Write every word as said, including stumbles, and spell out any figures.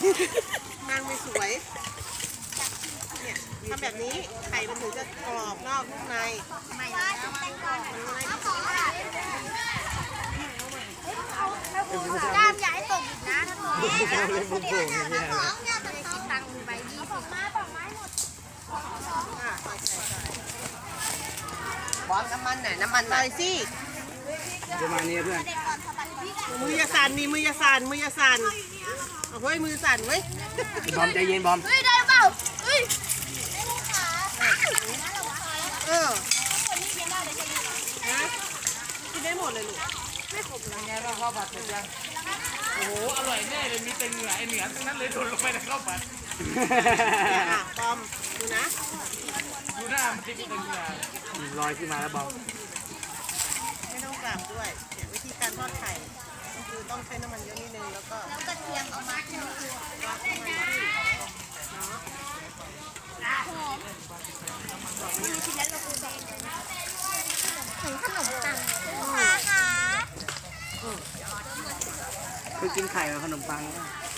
นางไม่สวยเนี่ยทำแบบนี้ไข่มันถึงจะกรอบนอกนุ่มในไม่แล้วด้ามใหญ่ตกอีกนะท่านหมอเนี่ยท่านหมอเนี่ยจะคิดตังค์ไปยี่สิบมาปอกไม้หมดอ่ะใส่ใส่ใส่บอมน้ำมันไหนน้ำมันใส่สิประมาณนี้เพื่อนมือยาสั่นนี่มือยาสั่นมือยาสั่นเฮ้ยมือสั่นเว้ยบอมใจเย็นบอมเฮ้ยได้เปล่าเฮ้ยเออนะกินได้หมดเลยลูกไม่ขมเลยไงเราข้าวผัดเสร็จยังโอ้โหอร่อยแน่เลยมีแต่เหนือไอเหนือทั้งนั้นเลยโดนลงไปในข้าวผัดอ่ะบอมดูนะดูหน้ามันที่มีแต่เหนือลอยขึ้นมาแล้วบอมไม่ต้องกลับด้วยวิธีการทอดไข่คือต้องใช้น้ำมันเยอะนิดนึงแล้วก็แล้วกระเทียมเอามาที่นี่ราดน้ำมันที่เนาะนี่ชิ้นแล้วเราคูแดงถึงขนมปังค่ะค่ะคือกินไข่กับขนมปัง